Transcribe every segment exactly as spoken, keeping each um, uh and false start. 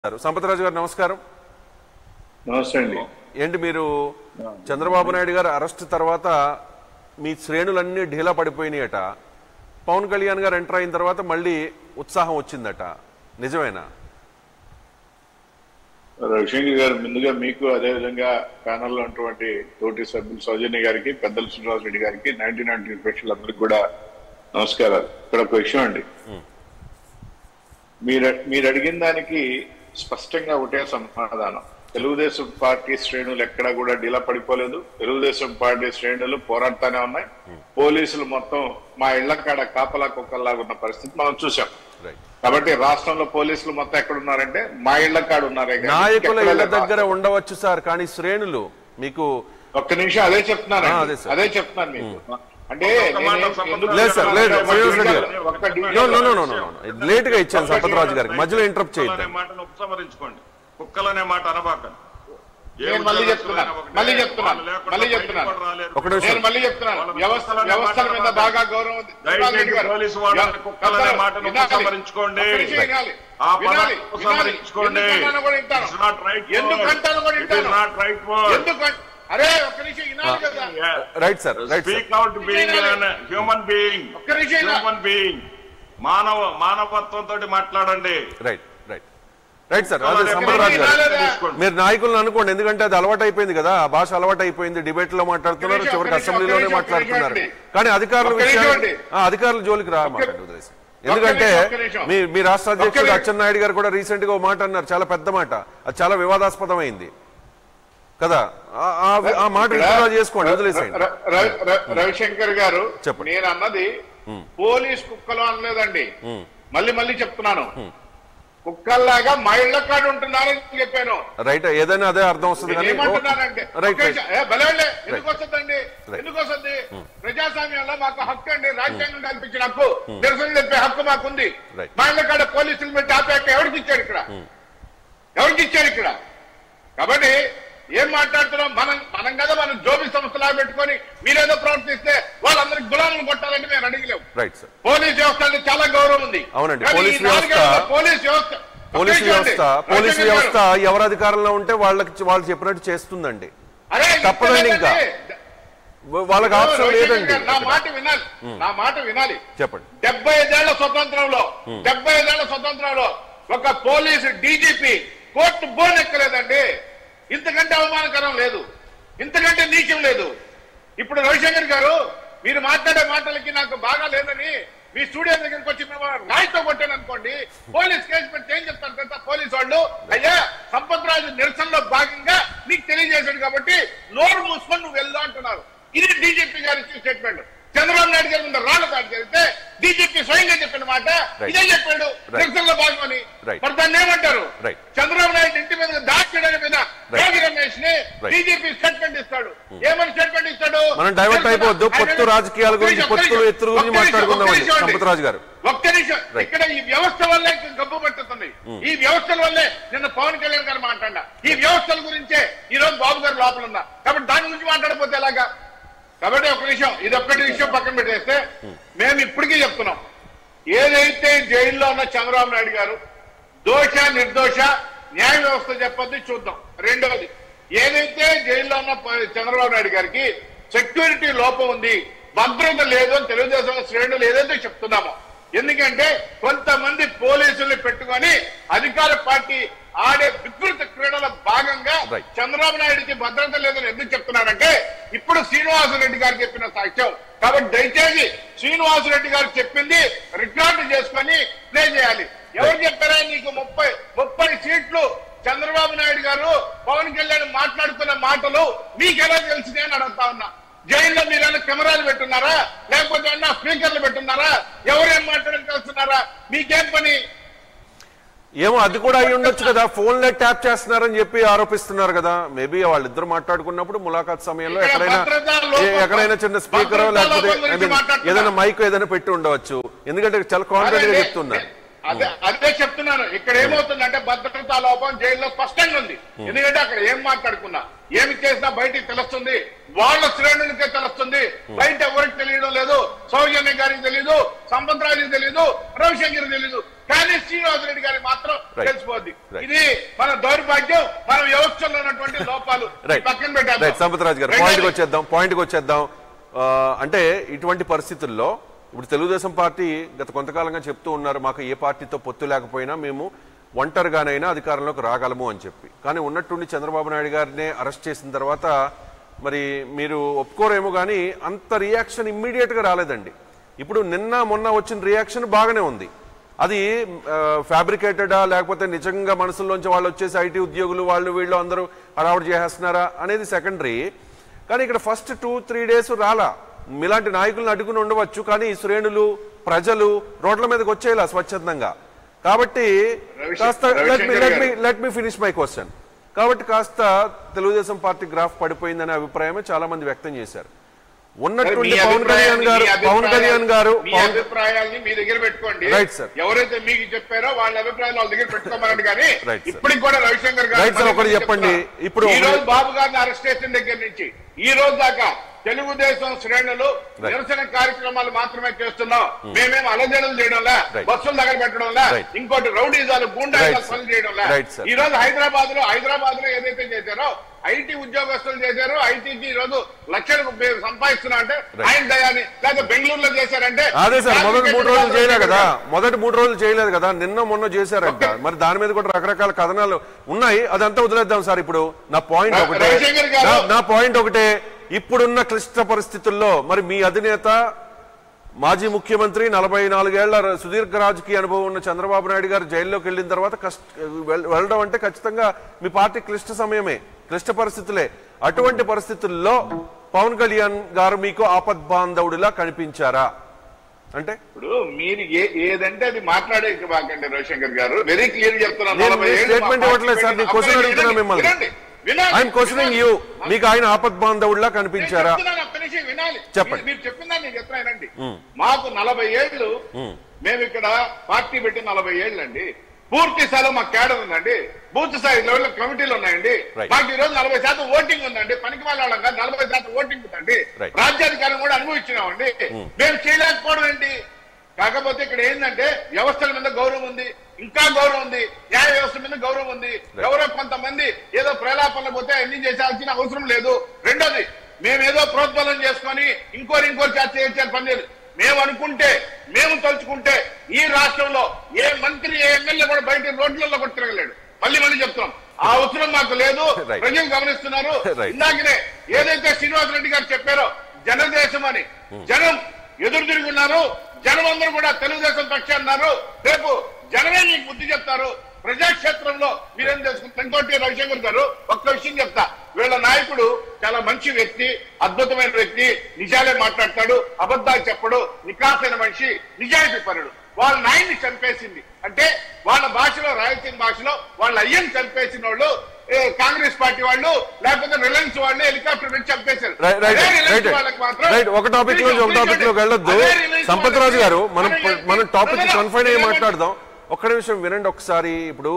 సంపతరాజు గారు నమస్కారం. నమస్తే అండి. ఏంటి మీరు చంద్రబాబు నాయుడు గారు అరెస్ట్ తర్వాత మీ శ్రేణులన్నీ ఢీలా పడిపోయినాయట, పవన్ కళ్యాణ్ గారు ఎంటర్ అయిన తర్వాత మళ్ళీ ఉత్సాహం వచ్చిందట, నిజమేనా? రవిశంకర్ గారు, ముందుగా మీకు అదేవిధంగా ప్యానల్లో ఉన్నటువంటి తోటి సభ్యులు సౌజన్య గారికి, పెద్దల శ్రీనివాస్ రెడ్డి గారికి, నైన్టీ నైన్టీ ప్రేక్షకులందరికీ కూడా నమస్కారాలు. ఇక్కడ ఒక విషయం అండి, మీరు మీరు అడిగిన దానికి స్పష్టంగా ఒకటే సమాధానం. తెలుగుదేశం పార్టీ శ్రేణులు ఎక్కడా కూడా డీలా పడిపోలేదు. తెలుగుదేశం పార్టీ శ్రేణులు పోరాడుతూనే ఉన్నాయి. పోలీసులు మొత్తం మా ఇళ్ల కాడ కాపలా కుక్కల్లాగా ఉన్న పరిస్థితి మనం చూసాం. కాబట్టి రాష్ట్రంలో పోలీసులు మొత్తం ఎక్కడున్నారంటే మా ఇళ్ల కాడ ఉన్నారే. నాయకుల ఇళ్ల దగ్గర ఉండవచ్చు సార్, కానీ శ్రేణులు మీకు ఒక్క నిమిషం అదే చెప్తున్నాను అదే చెప్తున్నాను మీకు. అంటే లేట్ గా ఇచ్చాను సంపతరాజు గారికి, మధ్యలో ఇంటరప్ట్ చేయొద్దు. ఉపసంహరించుకోండి, కుక్కలనే మాట అనబాకండి. మళ్ళీ చెప్తున్నాను మళ్ళీ చెప్తున్నాను మళ్ళీ చెప్తున్నాను నేను మళ్ళీ చెప్తున్నాను వ్యవస్థల మీద బాగా గౌరవం. పోలీసు వాళ్ళ కుక్కలనే మాటను ఉపసంహరించుకోండి, ఆ పదాన్ని ఉపసంహరించుకోండి. ఎందుకంటాను కూడా ఎందుకంటే అరే ఒక్క నిమిషం వినాలి కదా. Right sir, speak out being human being, human being, మానవ మానవత్వంతో మాట్లాడండి. Right right right sir. అదే సంపతరాజు గారు, మీరు నాయకులను అనుకోండి, ఎందుకంటే అది అలవాటు అయిపోయింది కదా, ఆ భాష అలవాటు అయిపోయింది. డిబేట్ లో మాట్లాడుతున్నారు, చివరికి అసెంబ్లీలోనే మాట్లాడుతున్నారు. కానీ అధికారుల విషయాన్ని అధికారుల జోలికి రా మాట్లాడు వదిలేసి. ఎందుకంటే మీ మీ రాష్ట్ర అధ్యక్షుడు అచ్చెన్నాయుడు గారు కూడా రీసెంట్ గా ఒక మాట అన్నారు, చాలా పెద్ద మాట, అది చాలా వివాదాస్పదమైంది కదా. ఆ మాట విత్డ్రా చేసుకోండి, వదిలేసేయండి. రవిశంకర్ గారు, నేను అన్నది పోలీస్ కుక్కలు అనలేదండి. మళ్ళీ మళ్ళీ చెప్తున్నాను, కుక్కల్లాగా మా ఇళ్ల కాడ ఉంటున్నారని చెప్పాను. రైట్, ఏదైనా అదే అర్థం వస్తుంది. ఏమంటున్నానంటే బలవండి ఎందుకు వస్తుందండి, ఎందుకు వస్తుంది? ప్రజాస్వామ్యంలో మాకు హక్కు అండి, రాజ్యాంగం కల్పించిన హక్కు, నిరసన తెలిపే హక్కు మాకుంది. మా ఇళ్ల కాడ పోలీసులు పెట్టి ఆపే హక్కు ఎవరికి ఇచ్చారు ఇక్కడ? ఎవరికి ఇచ్చారు ఇక్కడ? కాబట్టి ఏం మాట్లాడుతున్నాం మనం మనం కదా మనం జోబీ సంస్థలా పెట్టుకొని మీరేదో ప్రవర్తిస్తే వాళ్ళందరికి గులాలను కొట్టాలంటే మేము అడిగలేము. పోలీస్ వ్యవస్థ అంటే చాలా గౌరవం ఉంది. అవునండి, పోలీస్ వ్యవస్థ పోలీస్ వ్యవస్థ పోలీస్ వ్యవస్థ ఎవరు అధికారంలో ఉంటే వాళ్ళకి వాళ్ళు చెప్పినట్టు చేస్తుందండి, తప్పదండి. ఇంకా వాళ్ళకి ఆప్షన్ లేదండి. నా మాట వినాలి, నా మాట వినాలి. చెప్పండి. డెబ్బై ఐదేళ్ల స్వతంత్రంలో డెబ్బై ఐదేళ్ల స్వతంత్రంలో ఒక పోలీసు డీజీపీ కోర్టు బోన్ ఎక్కలేదండి. ఇంతకంటే అవమానకరం లేదు, ఇంతకంటే నీచం లేదు. ఇప్పుడు రవిశంకర్ గారు, మీరు మాట్లాడే మాటలకి నాకు బాగా లేదని మీ స్టూడియో దగ్గరికి వచ్చి మేము రాయితో కొట్టాను అనుకోండి, పోలీస్ కేసు పెట్టి ఏం చెప్తారు తెలుసా పోలీసు వాళ్ళు? అయ్యా, సంపతరాజు నిరసనలో భాగంగా నీకు తెలియజేశాడు కాబట్టి నోరు మూసుకొని నువ్వు వెళ్దా అంటున్నారు. ఇది డీజీపీ గారి స్టేట్మెంట్. చంద్రబాబు నాయుడు గారి ముందు రాళ్ల దాడి జరిగితే డీజీపీ స్వయంగా చెప్పిన మాట ఇదే చెప్పాడు, నిరసనలో భాగమని. మరి దాన్ని ఏమంటారు? చంద్రబాబు నాయుడు ఇంటి మీద దాడి చేయడానికి మీద యోగి రమేష్ ని డీజీపీ స్టేట్మెంట్ ఇస్తాడు. ఏమని స్టేట్మెంట్ ఇస్తాడు? మనం డైవర్ట్ అయిపోవద్దు, పొత్తు రాజకీయాల గురించి, పొత్తులు ఎత్తుల గురించి మాట్లాడుకుందాం సంపతరాజు గారు. ఒక్క నిమిషం, ఇక్కడ ఈ వ్యవస్థ వల్లే గబ్బు పట్టుతుంది. ఈ వ్యవస్థల వల్లే నిన్న పవన్ కళ్యాణ్ గారు మాట్లాడా, ఈ వ్యవస్థల గురించే ఈ రోజు బాబు గారు లోపల ఉన్నా. కాబట్టి దాని గురించి మాట్లాడకపోతే ఎలాగా? కాబట్టి ఒక విషయం, ఇది ఒక్కటి విషయం పక్కన పెట్టేస్తే, మేము ఇప్పటికీ చెప్తున్నాం, ఏదైతే జైల్లో ఉన్న చంద్రబాబు నాయుడు గారు దోష నిర్దోష న్యాయ వ్యవస్థ చెప్పొద్దు, చూద్దాం. రెండవది, ఏదైతే జైల్లో ఉన్న చంద్రబాబు నాయుడు గారికి సెక్యూరిటీ లోపం ఉంది, భద్రత లేదు అని తెలుగుదేశం శ్రేణులు ఏదైతే చెప్తున్నామో, ఎందుకంటే కొంతమంది పోలీసుల్ని పెట్టుకొని అధికార పార్టీ ఆడే వికృత క్రీడల భాగంగా చంద్రబాబు నాయుడికి భద్రత లేదని ఎందుకు చెప్తున్నారంటే, ఇప్పుడు శ్రీనివాసరెడ్డి గారు చెప్పిన సాక్ష్యం. కాబట్టి దయచేసి శ్రీనివాసరెడ్డి గారు చెప్పింది రికార్డు చేసుకొని ప్లే చేయాలి. ఎవరు చెప్పారా నీకు ముప్పై ముప్పై సీట్లు చంద్రబాబు నాయుడు గారు పవన్ కళ్యాణ్ మాట్లాడుతున్న మాటలు మీకెలా తెలిసిందే అని అడుగుతా ఉన్నా. జైల్లో మీరైనా కెమెరాలు పెట్టున్నారా, లేకపోతే అన్నా స్పీకర్లు పెట్టున్నారా? ఎవరేం మాట్లాడడం తెలుస్తున్నారా? మీకేం పని? ఏమో అది కూడా అయి ఉండొచ్చు కదా, ఫోన్ లో ట్యాప్ చేస్తున్నారని చెప్పి ఆరోపిస్తున్నారు కదా. మేబీ వాళ్ళిద్దరు మాట్లాడుకున్నప్పుడు ములాఖాత్ సమయంలో ఎక్కడైనా ఎక్కడైనా చిన్న స్పీకర్ లేకపోతే ఏదైనా మైక్ ఏదైనా పెట్టి ఉండవచ్చు, ఎందుకంటే చాలా కాన్ఫిడెంట్ గా చెప్తున్నారు. అదే అదే చెప్తున్నాను. ఇక్కడ ఏమవుతుందంటే భద్రతా లోపం జైల్లో స్పష్టంగా ఉంది. ఎందుకంటే అక్కడ ఏం మాట్లాడుకున్నా, ఏమి చేసినా బయటికి తెలుస్తుంది, వాళ్ళ శ్రేణులకే తెలుస్తుంది. బయట ఎవరికి తెలియడం లేదు, సౌజన్య గారికి తెలీదు, సంపతరాజుకి తెలీదు, రవిశంకర్ తెలీదు. కానీ శ్రీనివాస్ రెడ్డి గారికి మాత్రం తెలిసిపోద్ది. ఇది మన దౌర్భాగ్యం, మన వ్యవస్థలో ఉన్నటువంటి లోపాలు పక్కన పెట్టారు. సంపత్రాజు గారు పాయింట్కి వచ్చేద్దాం పాయింట్కి వచ్చేద్దాం అంటే ఇటువంటి పరిస్థితుల్లో ఇప్పుడు తెలుగుదేశం పార్టీ గత కొంతకాలంగా చెప్తూ ఉన్నారు, మాకు ఏ పార్టీతో పొత్తు లేకపోయినా మేము ఒంటరిగానైనా అధికారంలోకి రాగలము అని చెప్పి. కానీ ఉన్నట్టుండి చంద్రబాబు నాయుడు గారిని అరెస్ట్ చేసిన తర్వాత మరి మీరు ఒప్పుకోరేమో కానీ అంత రియాక్షన్ ఇమ్మీడియట్ గా రాలేదండి. ఇప్పుడు నిన్న మొన్న వచ్చిన రియాక్షన్ బాగానే ఉంది. అది ఫ్యాబ్రికేటెడా లేకపోతే నిజంగా మనసులోంచి వాళ్ళు వచ్చేసి ఐటీ ఉద్యోగులు వాళ్ళు వీళ్ళు అందరూ హడావుడి చేసేస్తున్నారా అనేది సెకండరీ. కానీ ఇక్కడ ఫస్ట్ టూ త్రీ డేస్ రాలా. మీలాంటి నాయకులను అడ్డుకుని ఉండవచ్చు, కానీ శ్రేణులు ప్రజలు రోడ్ల మీదకి వచ్చేలా స్వచ్ఛందంగా. కాబట్టి కాస్త let me finish my question. కాబట్టి కాస్త తెలుగుదేశం పార్టీ గ్రాఫ్ పడిపోయిందనే అభిప్రాయమే చాలా మంది వ్యక్తం చేశారు. ఉన్నటువంటి పవన్ కళ్యాణ్ గారు పవన్ కళ్యాణ్ గారు అభిప్రాయాన్ని మీ దగ్గర పెట్టుకోండి. Right sir. ఎవరైతే మీకు చెప్పారో వాళ్ళ అభిప్రాయాలు వాళ్ళ దగ్గర పెట్టుకోమని. కానీ ఇప్పటికి కూడా రవిశంకర్ గారు ఒకటి చెప్పండి. ఇప్పుడు ఈ రోజు బాబు గారిని అరెస్ట్ చేసిన దగ్గర నుంచి ఈ రోజు దాకా తెలుగుదేశం శ్రేణులు నిరసన కార్యక్రమాలు మాత్రమే చేస్తున్నాం. మేమేం అలజడులు చేయడంలా, బస్సులు దగ్గర పెట్టడంలా, ఇంకోటి రౌడీజాలు గూండాయిజాలు పనులు చేయడంలా. ఈ రోజు హైదరాబాద్ లో హైదరాబాద్ లో ఏదైతే చేశారో ఐటీ ఉద్యోగస్తులు చేశారు. ఐటీకి ఈ రోజు లక్షలకు సంపాదిస్తున్నా అంటే ఆయన దయాన్ని, లేదా బెంగళూరులో చేశారంటే అదే సార్. మొదటి మూడు రోజులు చేయలేదు కదా మొదటి మూడు రోజులు చేయలేదు కదా నిన్న మొన్న చేశారంట. మరి దాని మీద కూడా రకరకాల కథనాలు ఉన్నాయి. అదంతా వదిలేద్దాం సార్. ఇప్పుడు నా పాయింట్ ఒకటే నా పాయింట్ ఒకటే ఇప్పుడున్న క్లిష్ట పరిస్థితుల్లో మరి మీ అధినేత మాజీ ముఖ్యమంత్రి నలభై నాలుగేళ్ల సుదీర్ఘ రాజకీయ అనుభవం ఉన్న చంద్రబాబు నాయుడు గారు జైల్లోకి వెళ్ళిన తర్వాత కష్ట వెళ్ళడం అంటే ఖచ్చితంగా మీ పార్టీ క్లిష్ట సమయమే, క్లిష్ట పరిస్థితులే. అటువంటి పరిస్థితుల్లో పవన్ కళ్యాణ్ గారు మీకు ఆపద్బాంధవుడిలా కనిపించారా? అంటే ఇప్పుడు మీరు ఏదంటే అది మాట్లాడే బాకండి రవిశంకర్ గారు. వెరీ క్లియర్ చెప్తున్నాను. స్టేట్మెంట్ ఇవ్వట్లేదు సార్. నేను క్వశ్చన్ అడుగుతున్నా మిమ్మల్ని. I'm questioning you. మీకు ఆయన ఆపద్బాంధవుడిలా కనిపించారా? చెప్పండి. మీరు చెప్పిందా నేను చెప్తున్నానండి. మాకు నలభై ఏళ్ళు మేము ఇక్కడ పార్టీ పెట్టి నలభై ఏళ్ళు అండి. పూర్తి స్థాయిలో మాకు కేడర్ ఉందండి. బూత్ స్థాయి లెవెల్లో కమిటీలు ఉన్నాయండి. మాకు ఈ రోజు నలభై శాతం ఓటింగ్ ఉందండి. పనికి వాళ్ళం కాదు, నలభై శాతం ఓటింగ్ ఉందండి. రాజ్యాధికారం కూడా అనుభవించినామండి. మేము చేయలేకపోవడం ఏంటి? కాకపోతే ఇక్కడ ఏంటంటే వ్యవస్థల మీద గౌరవం ఉంది, ఇంకా గౌరవం ఉంది, న్యాయ వ్యవస్థ మీద గౌరవం ఉంది. ఎవరో కొంతమంది ఏదో ప్రలాపనలు పోతే అన్ని చేసాల్సిన అవసరం లేదు. రెండోది, మేమేదో ప్రోత్బలం చేసుకొని ఇంకోరి ఇంకోరి చర్చ చేయాల్సిన పని లేదు. మేము అనుకుంటే, మేము తలుచుకుంటే ఈ రాష్ట్రంలో ఏ మంత్రి ఏ ఎమ్మెల్యే కూడా బయట రోడ్లలో కూడా తిరగలేడు. మళ్ళీ మళ్ళీ చెప్తున్నాం, ఆ అవసరం మాకు లేదు. ప్రజలు గమనిస్తున్నారు. ఇందాకనే ఏదైతే శ్రీనివాస్ రెడ్డి గారు చెప్పారో జనదేశం అని, జనం ఎదురు తిరుగున్నారు. జనం అందరూ కూడా తెలుగుదేశం పక్షాన్ని అన్నారు. రేపు జనమే మీకు బుద్ధి చెప్తారు. ప్రజాక్షేత్రంలో మీరేం చేసుకుంటారు? ఇంకోటి రవిశంకర్ గారు ఒక్క విషయం చెప్తా. వీళ్ళ నాయకుడు చాలా మంచి వ్యక్తి, అద్భుతమైన వ్యక్తి, నిజాలే మాట్లాడతాడు, అబద్ధాలు చెప్పడు, నికాసైన మనిషి, నిజాయితీ పరుడు. వాళ్ళ నాయన్ని చంపేసింది అంటే వాళ్ళ భాషలో, రాయలసీమ భాషలో వాళ్ళ అయ్యని చంపేసిన వాళ్ళు కాంగ్రెస్ పార్టీ వాళ్ళు, లేకపోతే రిలయన్స్ వాళ్ళు హెలికాప్టర్ పెట్టి చంపేశారు. ఒక టాపిక్ లో ఒక టాపిక్ లోకి వెళ్ళొద్దు. సంపత్రాజు గారు, మనం మనం టాపిక్ కన్ఫైన్ అయ్యి మాట్లాడదాం. ఒక్క నిమిషం వినండి ఒకసారి. ఇప్పుడు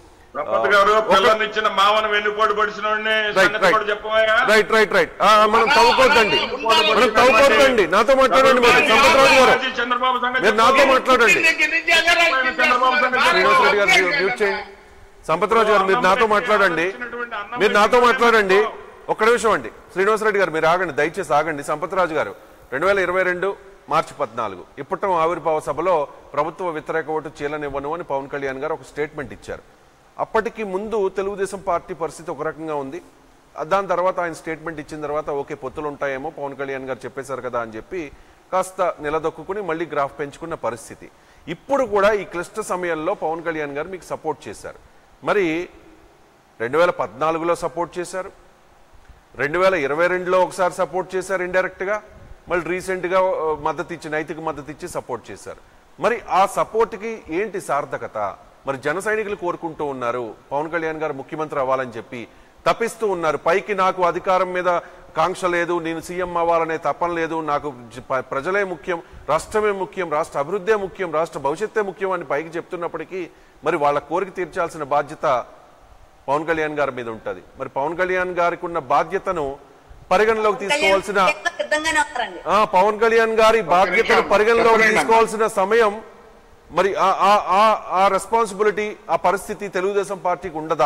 రైట్ రైట్ రైట్ మనం తవ్వుకోవద్దండి, మనం తవ్వుకోవద్దండి. నాతో మాట్లాడండి మీరు. సంపత్రాజు గారు మీరు నాతో మాట్లాడండి. శ్రీనివాస్ రెడ్డి గారు మ్యూట్ చేయండి. సంపత్రాజు గారు మీరు నాతో మాట్లాడండి, మీరు నాతో మాట్లాడండి. ఒక్క నిమిషం అండి. శ్రీనివాస్ రెడ్డి గారు మీరు ఆగండి, దయచేసి ఆగండి. సంపత్రాజు గారు రెండు వేల ఇరవై రెండు మార్చి పద్నాలుగు ఇప్పటం ఆవిర్భావ సభలో ప్రభుత్వ వ్యతిరేక ఓటు చీలనివ్వను అని పవన్ కళ్యాణ్ గారు ఒక స్టేట్మెంట్ ఇచ్చారు. అప్పటికి ముందు తెలుగుదేశం పార్టీ పరిస్థితి ఒక రకంగా ఉంది. దాని తర్వాత ఆయన స్టేట్మెంట్ ఇచ్చిన తర్వాత ఓకే పొత్తులు ఉంటాయేమో పవన్ కళ్యాణ్ గారు చెప్పేశారు కదా అని చెప్పి కాస్త నిలదొక్కుని మళ్ళీ గ్రాఫ్ పెంచుకున్న పరిస్థితి. ఇప్పుడు కూడా ఈ క్లిష్ట సమయంలో పవన్ కళ్యాణ్ గారు మీకు సపోర్ట్ చేశారు. మరి రెండు వేల పద్నాలుగులో సపోర్ట్ చేశారు, రెండు వేల ఇరవై రెండులో ఒకసారి సపోర్ట్ చేశారు ఇండైరెక్ట్గా, మళ్ళీ రీసెంట్గా మద్దతు ఇచ్చి నైతిక మద్దతు ఇచ్చి సపోర్ట్ చేశారు. మరి ఆ సపోర్ట్కి ఏంటి సార్థకత? మరి జన సైనికులు కోరుకుంటూ ఉన్నారు పవన్ కళ్యాణ్ గారు ముఖ్యమంత్రి అవ్వాలని చెప్పి తపిస్తూ ఉన్నారు. పైకి నాకు అధికారం మీద కాంక్ష లేదు, నేను సీఎం అవ్వాలనే తపన లేదు, నాకు ప్రజలే ముఖ్యం, రాష్ట్రమే ముఖ్యం, రాష్ట్ర అభివృద్ధే ముఖ్యం, రాష్ట్ర భవిష్యత్తే ముఖ్యం అని పైకి చెప్తున్నప్పటికీ మరి వాళ్ళ కోరిక తీర్చాల్సిన బాధ్యత పవన్ కళ్యాణ్ గారి మీద ఉంటుంది. మరి పవన్ కళ్యాణ్ గారికి ఉన్న బాధ్యతను పరిగణలోకి తీసుకోవాల్సిన పవన్ కళ్యాణ్ గారి బాధ్యతను పరిగణలోకి తీసుకోవాల్సిన సమయం మరి ఆ రెస్పాన్సిబిలిటీ ఆ పరిస్థితి తెలుగుదేశం పార్టీకి ఉండదా?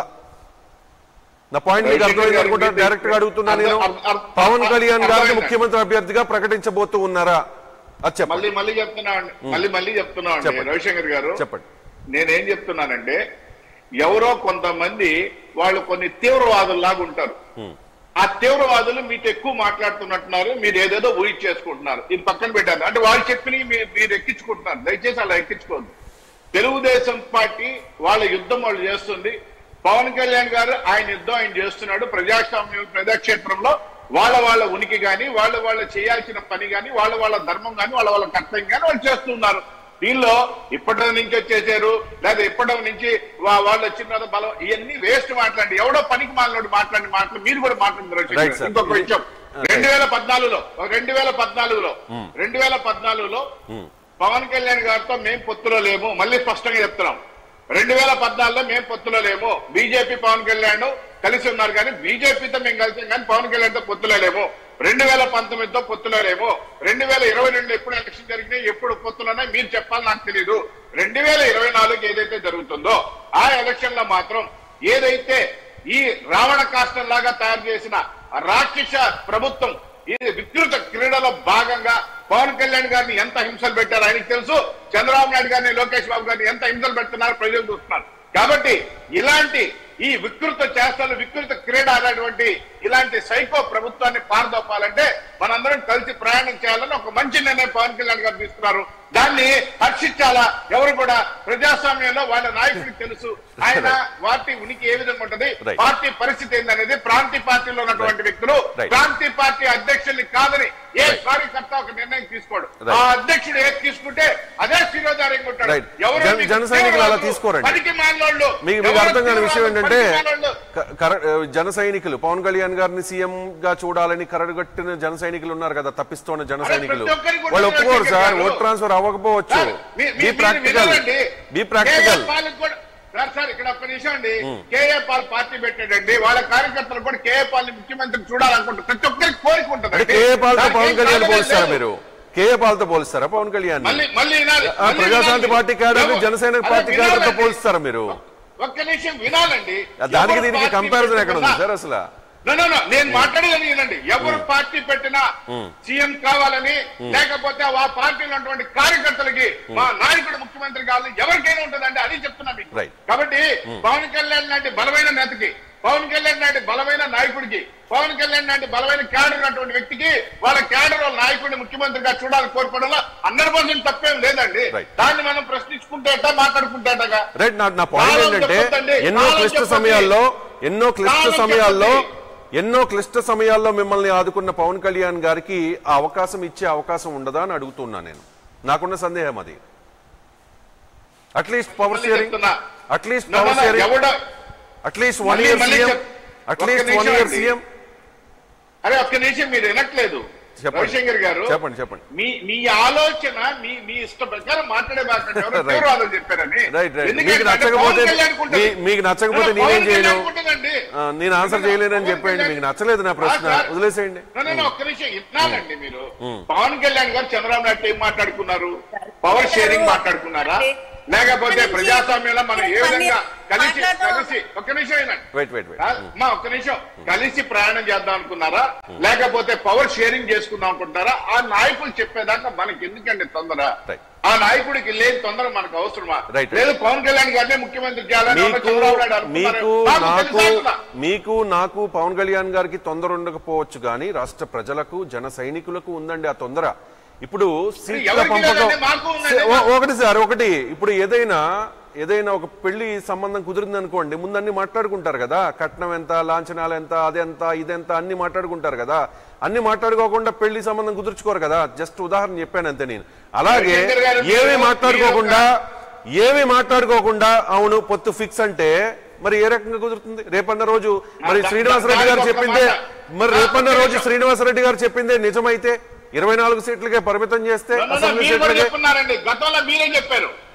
నా పాయింట్ మీకు అర్థమైంది అనుకుంటా. డైరెక్ట్ గా అడుగుతున్నా నేను, పవన్ కళ్యాణ్ గారిని ముఖ్యమంత్రి అభ్యర్థిగా ప్రకటించబోతూ ఉన్నారా? అది చెప్పండి. మళ్ళీ మళ్ళీ చెప్తున్నా మళ్ళీ మళ్ళీ చెప్తున్నా రవిశంకర్ గారు, చెప్పండి. నేనేం చెప్తున్నానంటే, ఎవరో కొంతమంది వాళ్ళు కొన్ని తీవ్రవాదుల్లాగా ఉంటారు. ఆ తీవ్రవాదులు మీతో ఎక్కువ మాట్లాడుతున్నట్టున్నారు, మీరు ఏదేదో ఊహించి చేసుకుంటున్నారు. ఇది పక్కన పెట్టారు అంటే వాళ్ళు చెప్పిన మీరు ఎక్కించుకుంటున్నారు. దయచేసి అలా ఎక్కించుకోండి. తెలుగుదేశం పార్టీ వాళ్ళ యుద్ధం వాళ్ళు చేస్తుంది. పవన్ కళ్యాణ్ గారు ఆయన యుద్ధం ఆయన చేస్తున్నాడు. ప్రజాస్వామ్యం ప్రజాక్షేత్రంలో వాళ్ళ వాళ్ళ ఉనికి కానీ, వాళ్ళ వాళ్ళ చేయాల్సిన పని కానీ, వాళ్ళ వాళ్ళ ధర్మం కానీ, వాళ్ళ వాళ్ళ కర్తవ్యం కానీ వాళ్ళు చేస్తున్నారు. దీనిలో ఇప్పటి నుంచి వచ్చేసారు లేదా ఇప్పటి నుంచి వాళ్ళు వచ్చిన తర్వాత బలం, ఇవన్నీ వేస్ట్ మాట్లాడి ఎవడో పనికి మాట్లాడు మాట్లాడి మాట్లాడి మీరు కూడా మాట్లాడుతున్నారు. ఇంకొక విషయం, రెండు వేల పద్నాలుగులో రెండు వేల పద్నాలుగులో రెండు వేల పద్నాలుగులో పవన్ కళ్యాణ్ గారితో మేము పొత్తులో లేము. మళ్ళీ స్పష్టంగా చెప్తున్నాం, రెండు వేల పద్నాలుగులో మేము పొత్తులో లేము. బీజేపీ పవన్ కళ్యాణ్ కలిసి ఉన్నారు కానీ బీజేపీతో మేము కలిసాం కానీ పవన్ కళ్యాణ్ తో పొత్తులో లేము. రెండు వేల పంతొమ్మిదితో పొత్తులో లేము. రెండు వేల ఇరవై రెండు ఎప్పుడు ఎలక్షన్ జరిగినాయి, ఎప్పుడు పొత్తులోనే మీరు చెప్పాలి, నాకు తెలియదు. రెండు వేల ఇరవై నాలుగు ఏదైతే జరుగుతుందో ఆ ఎలక్షన్ లో మాత్రం ఏదైతే ఈ రావణ కాష్టం లాగా తయారు చేసిన రాక్షస ప్రభుత్వం ఈ వికృత క్రీడలో భాగంగా పవన్ కళ్యాణ్ గారిని ఎంత హింసలు పెట్టారో ఆయనకు తెలుసు. చంద్రబాబు నాయుడు గారిని, లోకేష్ బాబు గారిని ఎంత హింసలు పెడుతున్నారో ప్రజలు చూస్తున్నారు. కాబట్టి ఇలాంటి ఈ వికృత చేష్టలు, వికృత క్రీడ అనేటువంటి ఇలాంటి సైకో ప్రభుత్వాన్ని పారదోపాలంటే మనందరం కలిసి ప్రయాణం చేయాలని ఒక మంచి నిర్ణయం పవన్ కళ్యాణ్ గారు తీసుకున్నారు. దాన్ని హర్షించాలా. ఎవరు కూడా ప్రజాస్వామ్యంలో వాళ్ళ నాయకుడికి తెలుసు ఆయన పార్టీ ఉనికి ఏ విధంగా ఉంటది, పార్టీ పరిస్థితి ఏందనేది. ప్రాంతీయ పార్టీలో ఉన్నటువంటి వ్యక్తులు ప్రాంతీయ పార్టీ అధ్యక్షుల్ని కాదని ఏ కార్యకర్త ఒక నిర్ణయం తీసుకోడు. ఆ అధ్యక్షుడు ఏది తీసుకుంటే అదే శిరోధార్యంగా ఉంటాడు. ఎవరు జన సైనికులు అలా తీసుకోరండి. పనికి మాలోళ్ళు మీకు అర్థం కాని విషయం ఏంటంటే, జన సైనికులు పవన్ కళ్యాణ్ గారిని సీఎం గా చూడాలని కరడుగట్టిన జన సైనికులు ఉన్నారు కదా, తప్పిస్తున్న జన సైనికులు. వాళ్ళు ఒప్పుకోరు సార్, ఓట్ ట్రాన్స్ఫర్ అవ్వకపోవచ్చు. Be practical be practical sir sir ఇక్కడ ఒక్క నిమిషం అండి. కేఏ పాల్ పార్టీ పెట్టాడండి, వాళ్ళ కార్యకర్తలు కూడా కేఏ పాల్ ని ముఖ్యమంత్రి చూడాలనుకుంటారు. ప్రతి ఒక్కరికి కోరిక ఉంటుంది. కేఏ పాల్ తో పవన్ కళ్యాణ్ పోలిస్తారా మీరు? కేఏ పాల్ తో పోలిస్తారా Pawan Kalyan? Praja Shanti party cadre Janasena party cadre తో పోలిస్తారా మీరు? ఒక్క నిమిషం వినాలండి. దానికి దీనికి కంపారిజన్ ఎక్కడ ఉంది సార్ అసలు? నేను మాట్లాడేది వినండి. ఎవరు పార్టీ పెట్టినా సీఎం కావాలని, లేకపోతే ఆ పార్టీలో ఉన్నటువంటి కార్యకర్తలకి మా నాయకుడు ముఖ్యమంత్రి కావాలని ఎవరికైనా ఉంటుందండి. అది చెప్తున్నా మీకు. కాబట్టి పవన్ కళ్యాణ్ లాంటి బలమైన నేతకి, పవన్ కళ్యాణ్ లాంటి బలమైన నాయకుడికి, పవన్ కళ్యాణ్ లాంటి బలమైన క్యాడర్ ఉన్నటువంటి వ్యక్తికి వాళ్ళ క్యాడర్ వాళ్ళ నాయకుడిని ముఖ్యమంత్రిగా చూడాలని కోరుకోవడంలో హండ్రెడ్ పర్సెంట్ తప్పేం లేదండి. దాన్ని మనం ప్రశ్నించుకుంటేట మాట్లాడుకుంటేటగా. నా పాయింట్ ఏంటంటే, ఎన్నో క్లిష్ట సమయాల్లో ఎన్నో క్లిష్ట సమయాల్లో ఎన్నో క్లిష్ట సమయాల్లో మిమ్మల్ని ఆదుకున్న పవన్ కళ్యాణ్ గారికి ఆ అవకాశం ఇచ్చే అవకాశం ఉండదా అని అడుగుతున్నా నేను. నాకున్న సందేహం అది. At least power sharing at least power sharing at least one year CM at least one year CM అరే ఒక్క నిమిషం మీరు వినట్లేదు రవిశంకర్ గారు. చెప్పండి చెప్పండి. మీ మీ ఆలోచన మీ మీ ఇష్ట ప్రకారం మాట్లాడే మాట్లాడారు చెప్పారని. మీకు నచ్చకపోతే మీకు నచ్చకపోతే నేనేం చేయను, నేను ఆన్సర్ చేయలేనని చెప్పండి. మీకు నచ్చలేదు నా ప్రశ్న, వదిలేసేయండి. ఒక్క నిమిషం విన్నానండి. మీరు పవన్ కళ్యాణ్ గారు చంద్రబాబు నాయుడు ఏం మాట్లాడుకున్నారు? పవర్ షేరింగ్ మాట్లాడుకున్నారా? లేకపోతే ప్రజాస్వామ్యంలో మనం ఏ విధంగా కలిసి కలిసి ఒక్క నిమిషం మా ఒక్క నిమిషం కలిసి ప్రయాణం చేద్దాం అనుకున్నారా? లేకపోతే పవర్ షేరింగ్ చేసుకుందాం అనుకుంటారా? ఆ నాయకులు చెప్పేదాకా మనకి ఎందుకండి తొందర? ఆ నాయకుడికి లేని తొందర మనకు అవసరమా? లేదు పవన్ కళ్యాణ్ గారినే ముఖ్యమంత్రి చేయాలని మీకు నాకు పవన్ కళ్యాణ్ గారికి తొందర ఉండకపోవచ్చు కానీ రాష్ట్ర ప్రజలకు, జన సైనికులకు ఉందండి ఆ తొందర. ఇప్పుడు సీట్ల పంపకం ఒకటి సార్, ఒకటి ఇప్పుడు ఏదైనా ఏదైనా ఒక పెళ్లి సంబంధం కుదిరింది అనుకోండి, ముందు అన్ని మాట్లాడుకుంటారు కదా. కట్నం ఎంత, లాంఛనాలు ఎంత, అదెంత, ఇదెంత అన్ని మాట్లాడుకుంటారు కదా. అన్ని మాట్లాడుకోకుండా పెళ్లి సంబంధం కుదుర్చుకోరు కదా. జస్ట్ ఉదాహరణ చెప్పాను అంతే నేను. అలాగే ఏమీ మాట్లాడుకోకుండా ఏమీ మాట్లాడుకోకుండా అవును పొత్తు ఫిక్స్ అంటే మరి ఏ రకంగా కుదురుతుంది? రేపన్న రోజు మరి శ్రీనివాసరెడ్డి గారు చెప్పిందే మరి రేపన్న రోజు శ్రీనివాసరెడ్డి గారు చెప్పిందే నిజమైతే ఇరవై నాలుగు సీట్లకే పరిమితం చేస్తే అసెంబ్లీ సీట్లకే. గతంలో మీరే చెప్పారు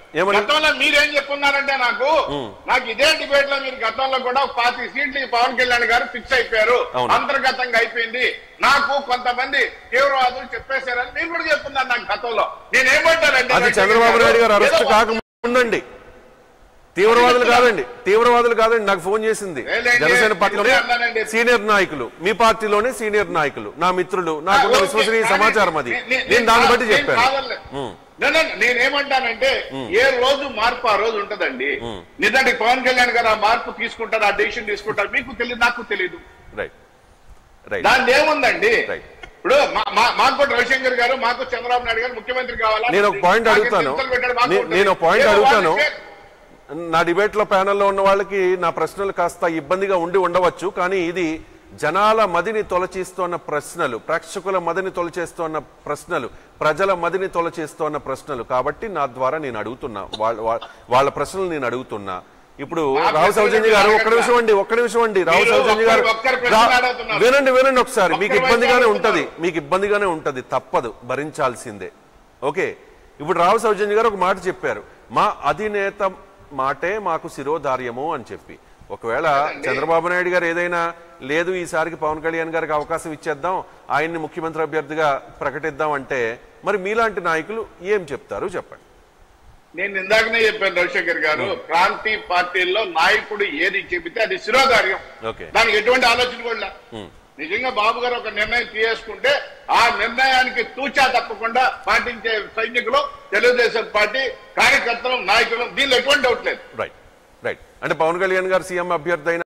గతంలో మీరేం చెప్పున్నారంటే నాకు నాకు ఇదే డిబేట్ లో మీరు గతంలో కూడా పాతి సీట్లు పవన్ కళ్యాణ్ గారు ఫిక్స్ అయిపోయారు, అంతర్గతంగా అయిపోయింది, నాకు కొంతమంది తీవ్రవాదులు చెప్పేశారని మీరు కూడా చెప్పున్నారు నాకు గతంలో. నేనేమంటానంటే అది చంద్రబాబు నాయుడు గారు అరెస్ట్ కాకముందండి, తీవ్రవాదులు కాదండి, తీవ్రవాదులు కాదండి. నాకు ఫోన్ చేసింది జనసేన పార్టీలోనే సీనియర్ నాయకులు, మీ పార్టీలోనే సీనియర్ నాయకులు, నా మిత్రులు, నాకున్న విశ్వసనీయ సమాచారం అది. నేను దాన్ని బట్టి చెప్పాను. నేనేమంటానంటే ఏ రోజు మార్పు ఆ రోజు ఉంటదండి. నిజానికి పవన్ కళ్యాణ్ గారు ఆ మార్పు తీసుకుంటారు, ఆ డెసిషన్ తీసుకుంటారు, మీకు తెలియదు, నాకు తెలియదు. దాని ఏముందండి. ఇప్పుడు మాకు కూడా రవిశంకర్ గారు, మాకు చంద్రబాబు నాయుడు గారు ముఖ్యమంత్రి కావాలా. నేను ఒక పాయింట్ అడుగుతాను నేను ఒక పాయింట్ అడుగుతాను నా డిబేట్ లో ప్యానెల్లో ఉన్న వాళ్ళకి నా ప్రశ్నలు కాస్త ఇబ్బందిగా ఉండి ఉండవచ్చు, కానీ ఇది జనాల మదిని తొలచిస్తోన్న ప్రశ్నలు, ప్రేక్షకుల మదిని తొలచేస్తోన్న ప్రశ్నలు, ప్రజల మదిని తొలచేస్తోన్న ప్రశ్నలు కాబట్టి నా ద్వారా నేను అడుగుతున్నా, వాళ్ళ వాళ్ళ ప్రశ్నలు నేను అడుగుతున్నా. ఇప్పుడు రావు సౌజన్య గారు ఒక్క నిమిషం అండి ఒక్క నిమిషం అండి రావు సౌజన్య గారు వినండి వినండి ఒకసారి. మీకు ఇబ్బందిగానే ఉంటది మీకు ఇబ్బందిగానే ఉంటది తప్పదు, భరించాల్సిందే. ఓకే, ఇప్పుడు రావు సౌజన్య గారు ఒక మాట చెప్పారు, మా అధినేత మాటే మాకు శిరోధార్యము అని చెప్పి. ఒకవేళ చంద్రబాబు నాయుడు గారు ఏదైనా లేదు ఈసారికి పవన్ కళ్యాణ్ గారికి అవకాశం ఇచ్చేద్దాం, ఆయన్ని ముఖ్యమంత్రి అభ్యర్థిగా ప్రకటిద్దాం అంటే మరి మీలాంటి నాయకులు ఏం చెప్తారు చెప్పండి. నేను ఇందాకనే చెప్పాను రవిశంకర్ గారు, ప్రాంతీయ పార్టీల్లో నాయకుడు ఏది చెబితే అది శిరోధార్యం, దానికి ఎటువంటి ఆలోచన కూడా. నిజంగా బాబు గారు ఒక నిర్ణయం తీసుకుంటే ఆ నిర్ణయానికి తూచా తప్పకుండా పాటించే సైనికులు, తెలుగుదేశం పార్టీ కార్యకర్తలు, నాయకులు, దీనిలో ఎటువంటి డౌట్ లేదు. రైట్ రైట్ అంటే పవన్ కళ్యాణ్ గారు సీఎం అభ్యర్థి